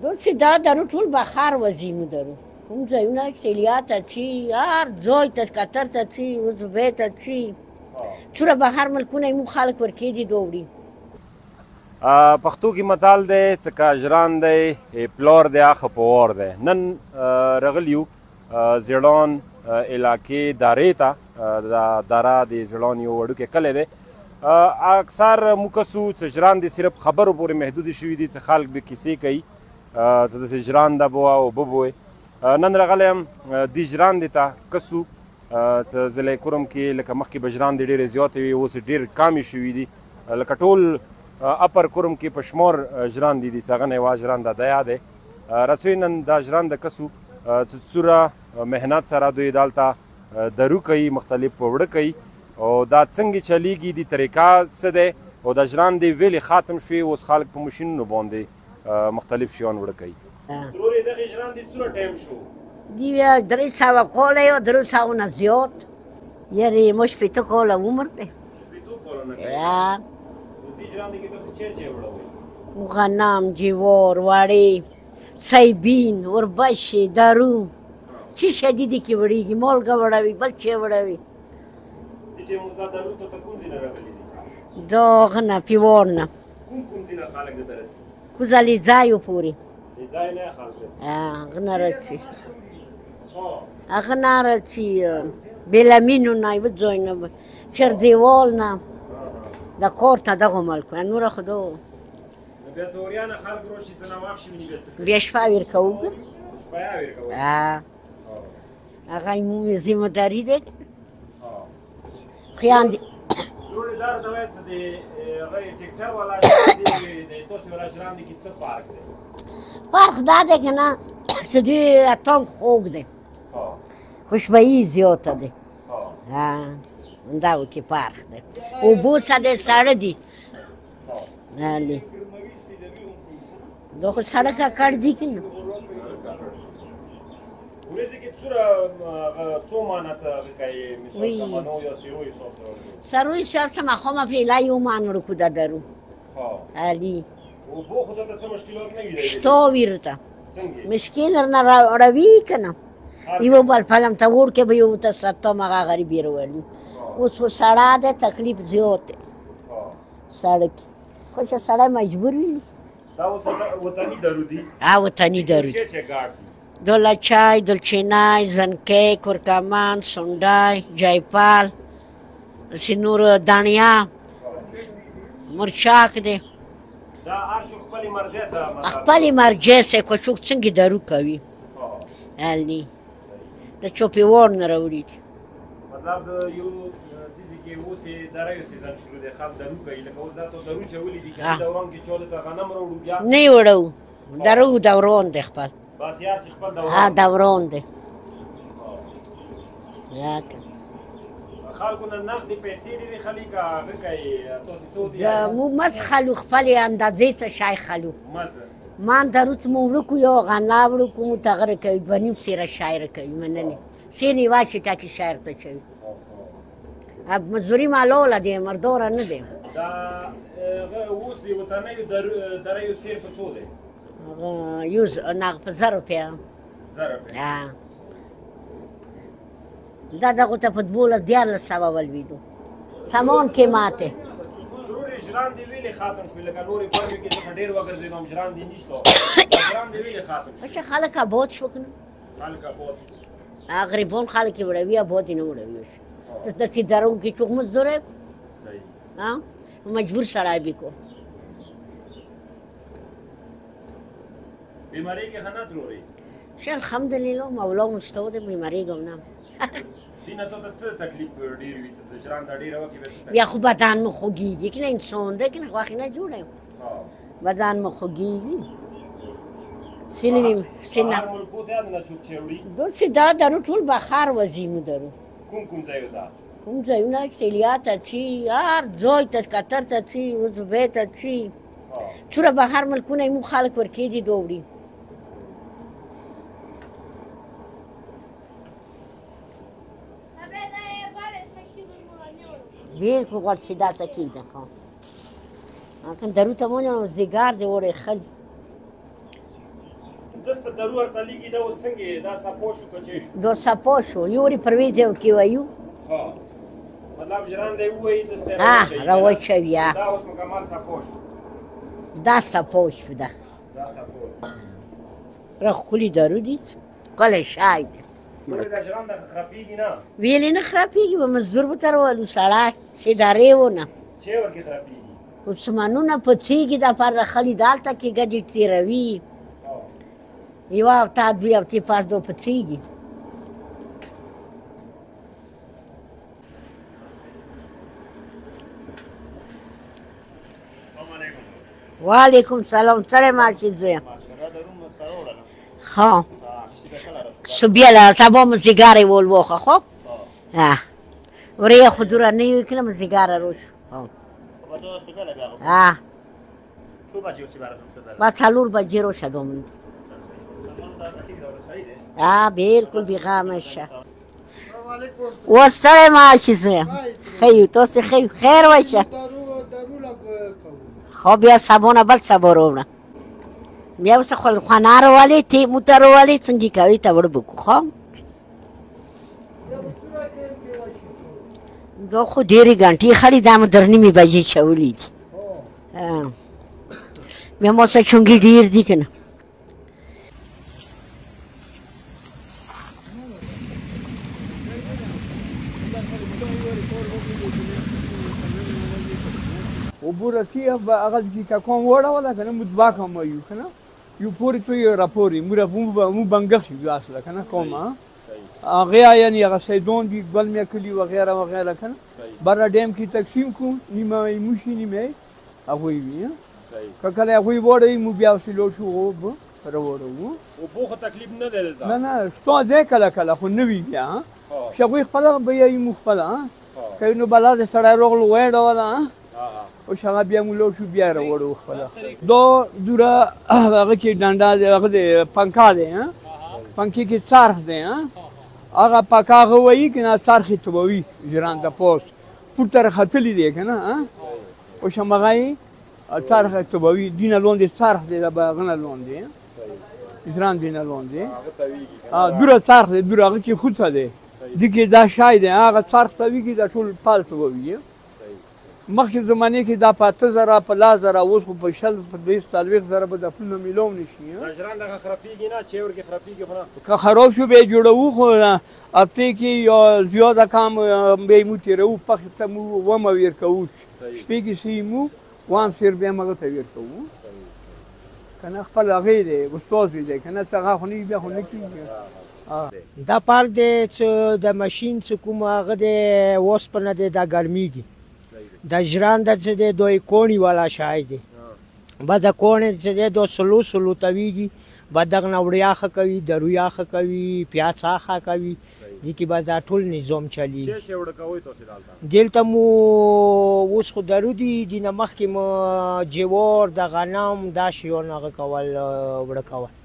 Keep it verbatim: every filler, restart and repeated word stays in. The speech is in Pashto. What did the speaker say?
چې دا درو ټول بخار وځي نو درو کوم ځایونه استرالیا ته ځي هر ځای ته قطر ته ځي عضوبۍ ته ځي څومره بهر ملکونه یې موږ خلک ورکېږي دوړي پښتو کې متال دی څه که اجران دی پلار دی اخه په وار دی نن راغلي یو زیړان علاقې دارې ته د داره د زیړان یو وړوکی کلی دی اکثر موږ کسو چې اجران دی صرف خبرو پورې محدودې شوي دي چې خلک به کیسې کوي چې داسې اجران ده به او به به نن راغلی یم دې اجران دی ته کسو چې ضلع کرم کې لکه مخکې به اجران دی ډېرې زیاتې وي اوس ډېر کامې شوي دي لکه ټول اپر کرم کې په شمار اجران دي دي هغه نه یوه اجران ده دا دی رسوی نن دا اجران د کسو چې څومره محنت سره دوی دلته درو کوي مختلف وړه کوي او دا څنګه چلیږي دي طریقه څه دی او د اجران دی ویلې ختم شوي اوس خلک په ماشینونو باندې مختلف شیان وړه کوي ورورې دغه اجران دی څومره ټایم شو دی درې سوه کاله یا درې سوه نه زیات یعنې موږ شپېته کاله عمر دی شپېتو کالونه غنم جوار وړې سیبین وربشې درو چی شدیدې کې وړېږي مالګه وړوي بل شی وړوي دا هغه نه پیوار نه کوزه لیځایو پورې هغه نه راځي هغه نه راځي بېلمینو نه یوه ځای نه چردیوال نه د کار ته دغه ملک نوره خو دا بیا شپه ورکوو که هغه یې ذمه داري دی خیان دی فرق دا دی که نه چې دوی اتام خوږ دی خوشبويي زیاته دی دا و کې فرق دی اوبو څه دی ساړه دي دا خو سړک کړ دي که نه سروی حساب څه ماښام افریلا یو مان ورکو دا درو علي شته وي ورته مشکل رانه راوړوي که نه یوه بل فلم ته وړ کې به یو ته ستم هغه غریب یې راولي اوس خو سړی دی تکلیف زیات دی سړک خو چې سړی مجبور وي ها وطني درو دي دولچای دلچینای زنکۍ کورکمن سونډای جایپال داسې نور دانیا مرچاک دی خپلې مرجع سره که څوک څنګه درو کوي علي د چوپیوار نه راوړي دي نه یې وړو درو دوران دی خپل ها دوران دی زموږ مز خلو خپلې اندازې څه شی خلو ما درو څه مو وړو کو یو غنا وړو کو مو تغره کوي دوه نیم سیره شاعره کوي مننې سینې واچې ټاکې شاعر ته چوي مزدوري معلوله دی مردوره نه دی یو په زر روپیه دا دغو ته په دولس دیارلس سوه ولوېدو سامان کې ماته اچھا خلک آباد شو که نه غریبان خلک یې وړوي آباد یې نه وړوي داسې درو کې څوک مزدوری کو مجبور سړی بې کو ښه الحمدلله مولا مستو دی بیماریږم نه بیا خو بدن مو خوږېږي که نه انسان دی که نه غوښې نه جوړه یم بدن مو خوږېږي چې دا درو ټول بخار وځي نو درو کوم ځایونه استرالیا ته ځي هر ځای ته قطر ته ځي عضوبۍ ته ځي څومره بهر ملکونه یې موږ خلک ورکېږي دوړي بالکل غوړ سیده ته کېږده که درو ته مونږ زیګار دی وړی خل دسته درو ورته لیږي دا اوس څنګه دا سپو شو که چی شو دا سپا شو یورې پرویزه کې وایو ها مطلب ژرنده ووایي دسته ها راوچوي ها دا اوس مکمل سپو شو دا سپا شو ده دا سپو را ښکلي دارو دي ښکلی شی دی ولې دا ژرنده خرابېږي نه ویلې نه خرابېږي به مزدور به ته راولو سړی سیدارې و نه چی ورکې خرابېږي خو سمنونه پڅېږي دا پر راخلي دالته کې ګډې تېروي یوه هفته دوې هفتې پس دا پڅېږي وعلیکم سلام ستړی ماشي زویه ها سبیله سبا مزدیګاره ول وخه خب ها ورې خو دوره نه وي کنه مزدیګاره روش ها ما څلور بجې روشه دومره ها بالکل بیغامه شه اوس ستړی ماشي زویه ښه یو تاسې ښه یو خیر وشه خو بیا سبا بل سبا راوړه بیا اوس خپل خانه راولې تی مو ته راولې څنګه کوي ته ور بکو خو دا خو ډېرې ګنټې خالي دا مو در نیمې بجې چولې دي بیا مو څه چونګې ډېر دي که نه اوبه رسي هغه چې کوم وړوله که نه موږ دوه کومه یو که نه یو پورې تو یو راپورې موږ بنګښ یو اصله که نه کومه هغې یعنې هغه سیدون دي ګل میا کلي وغیره وغیره که نه بره ډیم کې تقسیم کړو نیمه یې موږ شي نیمه یې هغوی وي که کله هغوی وړوي موږ بیا ورسې لوټ شو اوبه راوړوو اوبو خو تکلیف نه دی دلته نه نه شته دی کله کله خو نه وي بیا چې هغوی خپله بیایي موږ خپله که نو بلا د سړی روغلو ویې ډوله اوس هغه بیا موږ لوټ شو بیا یې راوړو خپله دا دوره هغه کې ډنډه دی هغه دی پنکا دی پنکې کې څرخ دی هغه پکا هغه وایي که نه څرخ یې توبوي ژرنده پوست پورته راختلي دی که نه اوس همغه یې څرخ یې توبوي دینه لاندې څرخ دی د هغه نه لاندې ژرندې نه لاندې دوره څرخ دی دوره هغه کې خوته دی دې کې دا شی دی هغه څرخ تویږي دا ټول پال توبوي مخکې زمانې کې دا په اته زره په لس زره اوس خو په شل په دوه څلوېښت زره به دا پلونه میلوم نه شي ژرنده هغه خرابېږي نه چې ورکې خرابېږي خو نه که خراب شو بیا یې جوړوو خو هفتې کې یا زیاده کم بیا یې مو تېروو پخې ته مو ومه ویر کوو شپې کې څه مو وام سیر بیا هم هغه ته ویر کوو که نه خپل هغې دی استاد دی که نه څه هغه خو نه وي بیا خو نه کېږي دا پار دی چې د ماشین چې کوم هغه دی اوسپنه دی دا ګرمیږي د ژرنده چې دی دوی کوڼي والا شی دی بعد د کوڼې چې دی دا سلو سلو تویږي بعد دغه نه وړیا ښه کوي درویا ښه کوي پیاڅه ښه کوي دې کې به دا ټول نظام چلیږي څه شی وړه کوئ تاسې دلته دلته مو اوس خو درو دي دې نه مخکې مو جوار د غنم دا شیان هغه کول وړه کول